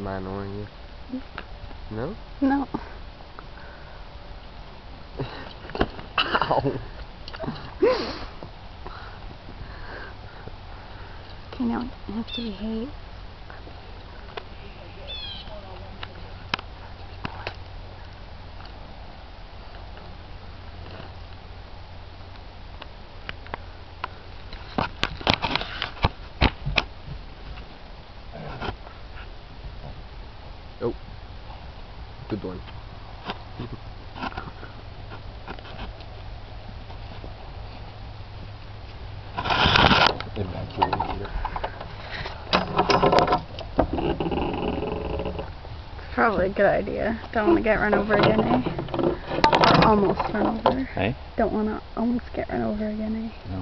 man on you? No? No. Ow! Okay, now I have to behave. Oh, good one. It's probably a good idea. Don't want to get run over again, eh? Or almost run over. Hey? Don't want to almost get run over again, eh? No.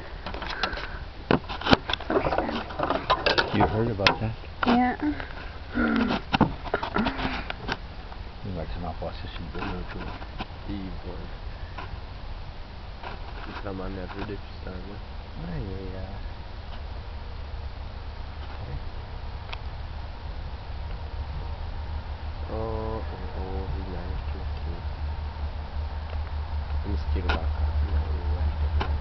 It's understandable. You heard about that? Yeah. You like to not watch this in video too. Ivor. Fica uma merda de né? Ai, ai, ai. Oh, relaxa aqui. Vamos tirar lá, cara. Relaxa aqui.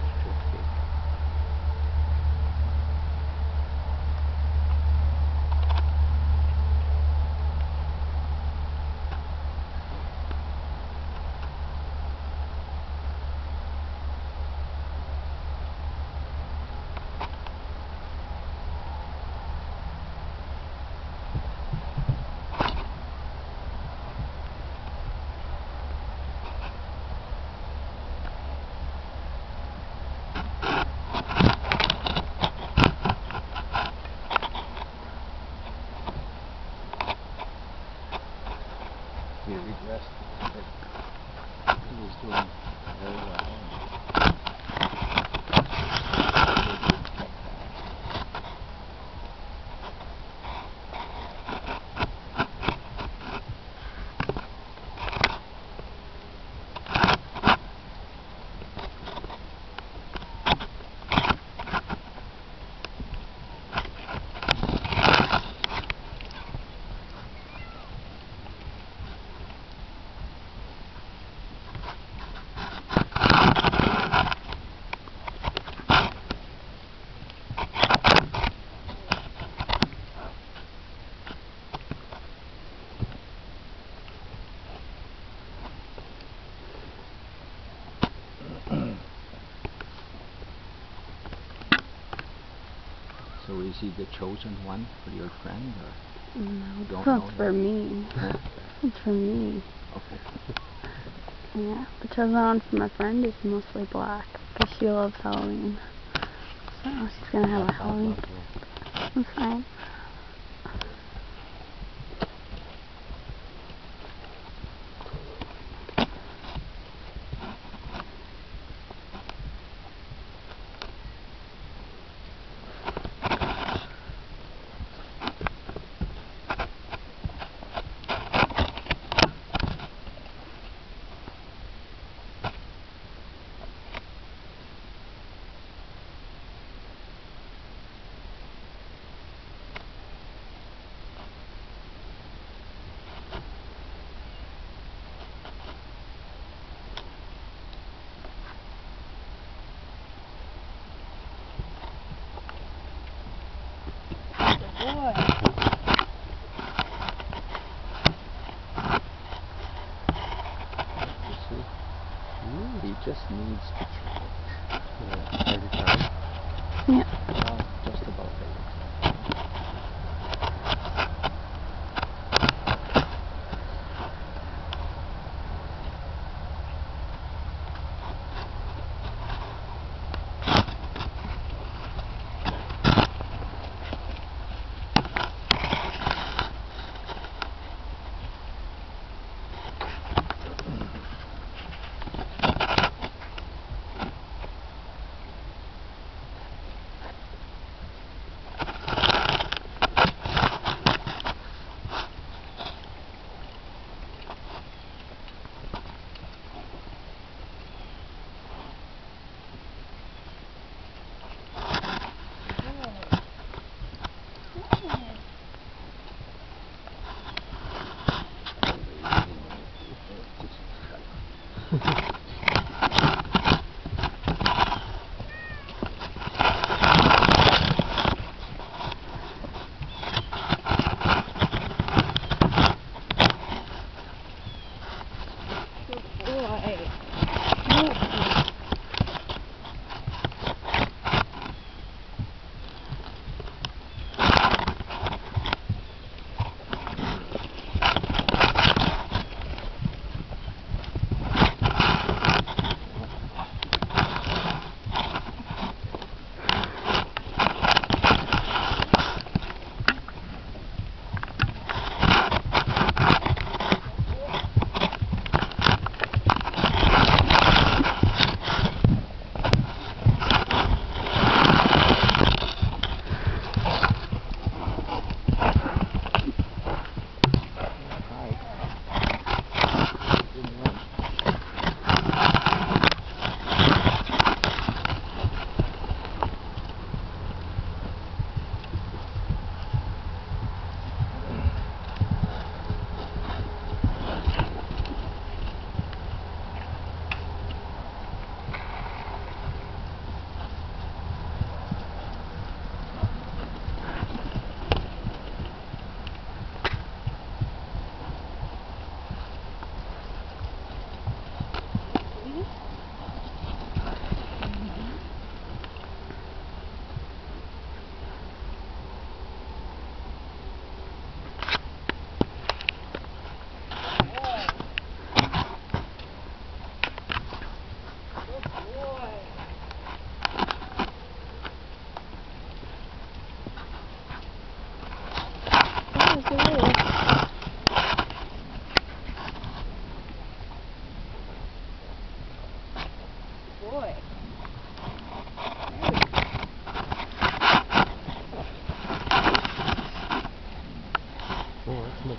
He regressed. He was doing very well. So is he the chosen one for your friend, or? No, Don't that's know for that. me. It's for me. Okay. Yeah, the chosen one for my friend is mostly black because she loves Halloween. So she's gonna have a Halloween. That's fine. Boy. He just needs to try it. Every time. Yeah. Well, just about every time.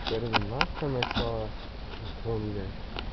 better than last time I saw Tommy there.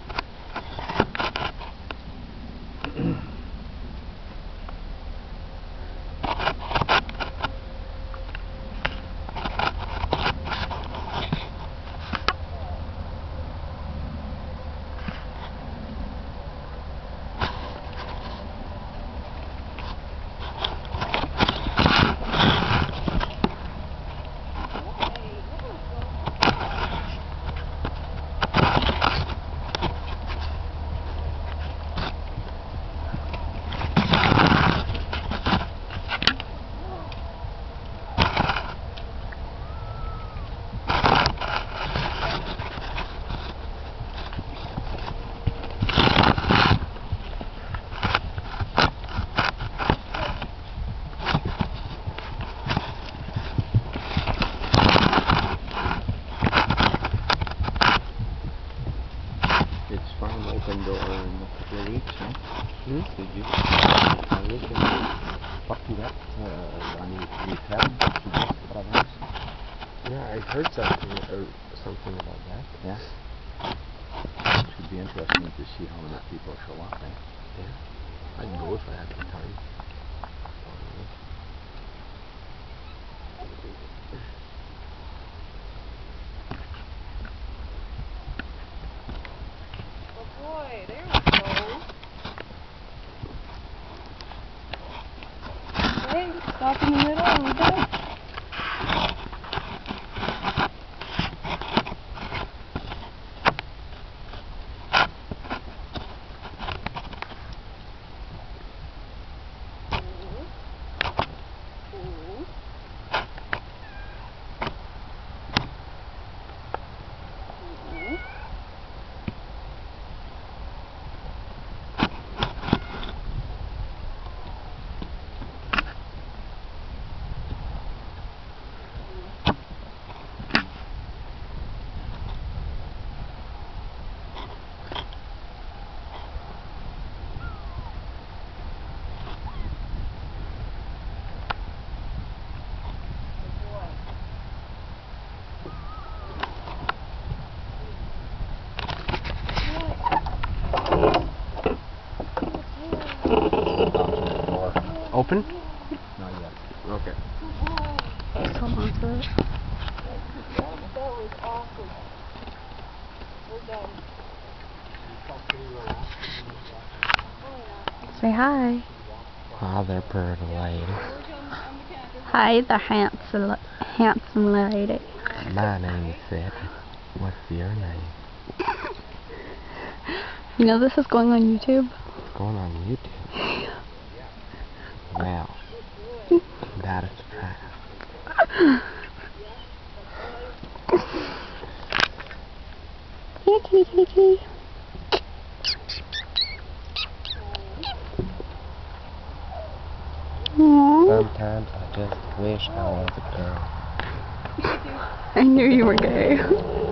Open door in a couple of weeks, huh? Did you? Portugal, any travel to this province? Yeah, I heard something about that. Yeah. It should be interesting to see how many people show up, eh? Yeah. I'd go if I had the time. Boy, there we go. Okay, stop in the middle and we're done. Open? Not yet. Okay. Just hold on to it. That was awesome. We're done. Say hi. Hi there, pretty lady. Hi, the handsome lady. My name is Sid. What's your name? You know this is going on YouTube? It's going on YouTube. Wow. That is fast. Here, kitty, kitty, kitty. Aww. Sometimes I just wish I was a girl. I knew you were gay.